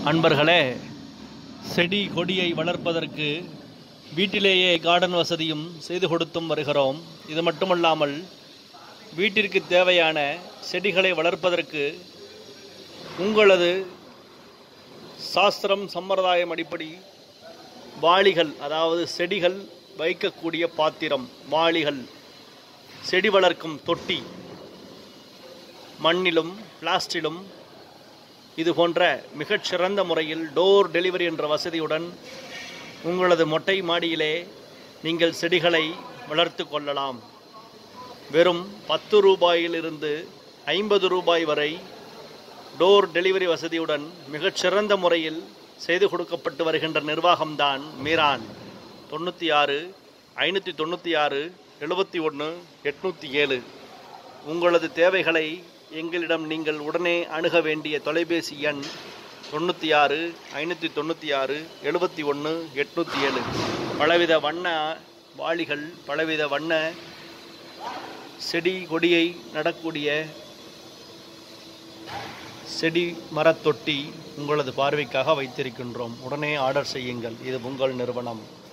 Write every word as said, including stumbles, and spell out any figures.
அன்பர்களே, செடி கொடியை வளர்ப்பதற்கு வீட்டிலேயே கார்டன் வசதியும் செய்து கொடுத்தும் வருகிறோம். இது மட்டுமல்லாமல் வீட்டிற்கு தேவையான செடிகளை வளர்ப்பதற்கு உங்களது சாஸ்திரம் சம்பிரதாயம் அடிப்படை வாளிகள், அதாவது செடிகள் வைக்கக்கூடிய பாத்திரம், வாளிகள், செடி வளர்க்கும் தொட்டி, மண்ணிலும் பிளாஸ்டிலும் இது போன்ற மிகச்சிறந்த முறையில் டோர் டெலிவரி என்ற வசதியுடன் உங்களது மொட்டை மாடியிலே நீங்கள் செடிகளை வளர்த்து கொள்ளலாம். வெறும் பத்து ரூபாயிலிருந்து ஐம்பது ரூபாய் வரை டோர் டெலிவரி வசதியுடன் மிகச்சிறந்த முறையில் செய்து கொடுக்கப்பட்டு வருகின்ற நிர்வாகம்தான் மீரான். தொண்ணூற்றி ஆறு ஐநூற்றி தொண்ணூற்றி ஆறு எழுபத்தி ஒன்று எட்நூற்றி ஏழு. உங்களது தேவைகளை எங்களிடம் நீங்கள் உடனே அணுக வேண்டிய தொலைபேசி எண் தொண்ணூற்றி ஆறு ஐநூற்றி தொண்ணூற்றி ஆறு எழுபத்தி ஒன்று எட்நூற்றி ஏழு. பலவித வண்ண வாளிகள், பலவித வண்ண செடி கொடியை நடக்கூடிய செடி மரத்தொட்டி உங்களது பார்வைக்காக வைத்திருக்கின்றோம். உடனே ஆர்டர் செய்யுங்கள். இது உங்கள் நிறுவனம்.